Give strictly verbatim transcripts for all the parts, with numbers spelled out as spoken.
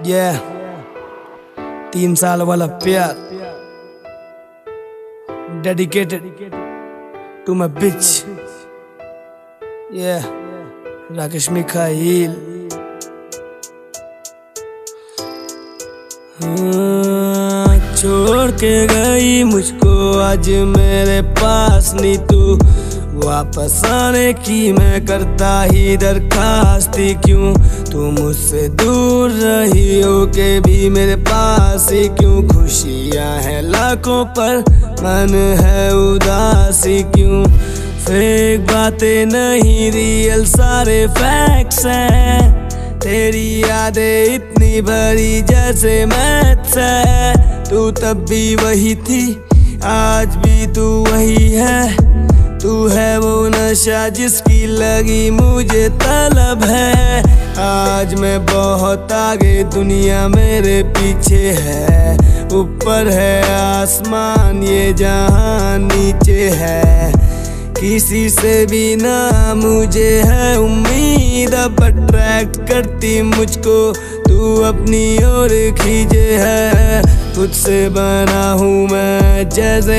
yeah. तीन साल वाला प्यार dedicated to my bitch, yeah. Rakesh Mikhail. हाँ, छोड़ के गई मुझको आज मेरे पास नहीं तू, वापस आने की मैं करता ही दरखास्त ही क्यों, तू मुझसे दूर रही हो के भी मेरे पास ही क्यों, खुशियाँ हैं लाखों पर मन है उदासी क्यों, फेक बातें नहीं रियल सारे फैक्ट्स हैं, तेरी यादें इतनी भरी जैसे मैथ्स है, तू तब भी वही थी आज भी तू वही है, तू है वो नशा जिसकी लगी मुझे तलब है, आज मैं बहुत आगे दुनिया मेरे पीछे है, ऊपर है आसमान ये जहां नीचे है, किसी से भी ना मुझे है उम्मीद, अब अट्रैक्ट करती मुझको तू अपनी ओर खींचे है, खुद से बना हूँ मैं जैसे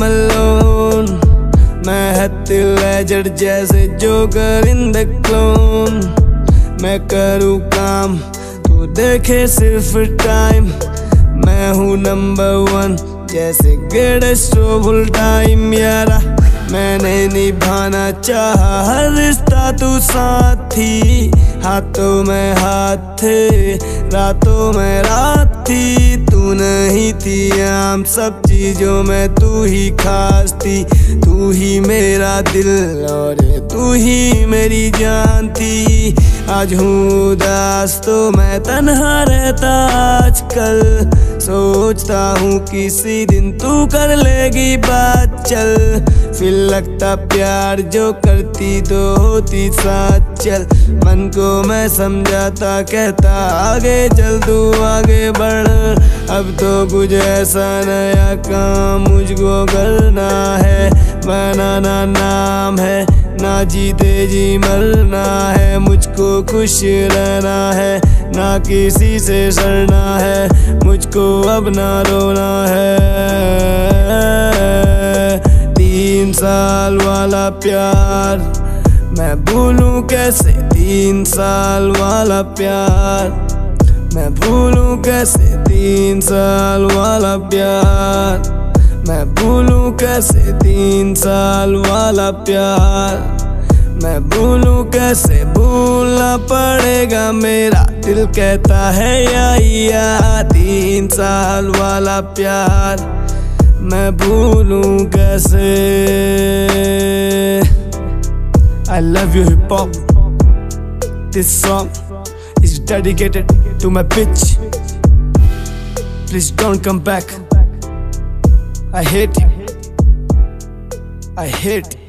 अमलोन, मैं हत्ती लेजर जैसे जोकर इन द क्लोन, मैं करूँ काम तू देखे सिर्फ टाइम, मैं हूँ नंबर वन जैसे गेटेस्ट फुल टाइम यारा, मैंने निभाना चाहा हर रिश्ता तू साथ थी, हाथों में हाथ थे रातों में रात थी, तू नहीं थी आम सब चीजों में तू ही खास थी, तू ही मेरा दिल और तू ही मेरी जान थी, आज हूँ उदास तो मैं तन्हा रहता आजकल, सोचता हूँ किसी दिन तू कर लेगी बात चल, फिर लगता प्यार जो करती तो होती साथ चल, मन को मैं समझाता कहता आगे चल तू आगे बढ़, अब तो कुछ ऐसा नया काम मुझको करना है, बनाना नाम है ना जीते जी मरना है, मुझको खुश रहना है ना किसी से सड़ना है, मुझको अब ना रोना है, तीन साल वाला प्यार मैं भूलूं कैसे, तीन साल वाला प्यार मैं भूलूं कैसे, तीन साल वाला प्यार मैं भूलूं कैसे, तीन साल वाला प्यार मैं भूलूं कैसे, भूलना पड़ेगा मेरा दिल कहता है या या, तीन साल वाला प्यार मैं भूलूं कैसे। I love you hip hop. This song is dedicated to my bitch. Please don't come back. I hate you. I hate you.